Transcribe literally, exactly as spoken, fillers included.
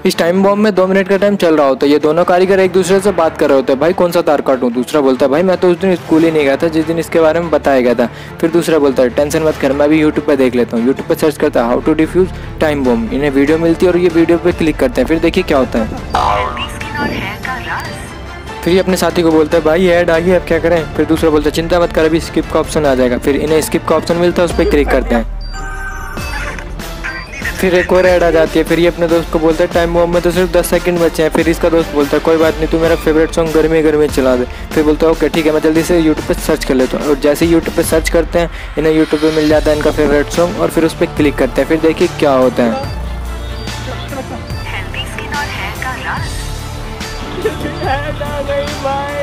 इस time bomb में दो मिनट का टाइम चल रहा होता है। ये दोनों कारीगर एक दूसरे से बात कर रहे होते हैं, भाई कौन सा तार काटूं। दूसरा बोलता है भाई मैं तो उस दिन स्कूल ही नहीं गया था जिस दिन इसके बारे में बताया गया था। फिर दूसरा बोलता है टेंशन मत कर, मैं भी यूट्यूब पे देख लेता हूँ। यूट्यूब पे सर्च करता है how to defuse time bomb. इन्हें वीडियो मिलती है और ये वीडियो पे क्लिक करते हैं। फिर देखिए क्या होता है। फिर ये अपने साथी को बोलता है भाई ऐड आ गई, अब क्या करें। फिर दूसरा बोलता है चिंता मत कर, अभी स्किप का ऑप्शन आ जाएगा। फिर इन्हें स्किप का ऑप्शन मिलता है, उस पर क्लिक करते हैं। फिर एक और ऐड आ जाती है। फिर ये अपने दोस्त को बोलता है टाइम बॉम्ब में तो सिर्फ दस सेकंड बचे हैं। फिर इसका दोस्त बोलता है कोई बात नहीं, तू मेरा फेवरेट सॉन्ग गर्मी गर्मी चला दे। फिर बोलता है ओके ठीक है, मैं जल्दी से यूट्यूब पे सर्च कर लेता हूँ। और जैसे ही यूट्यूब पे सर्च करते हैं इन्हें यूट्यूब पे मिल जाता है इनका फेवरेट सॉन्ग और फिर उस पर क्लिक करते हैं। फिर देखिए क्या होता है। हेल्दी स्किन और हेयर का राज।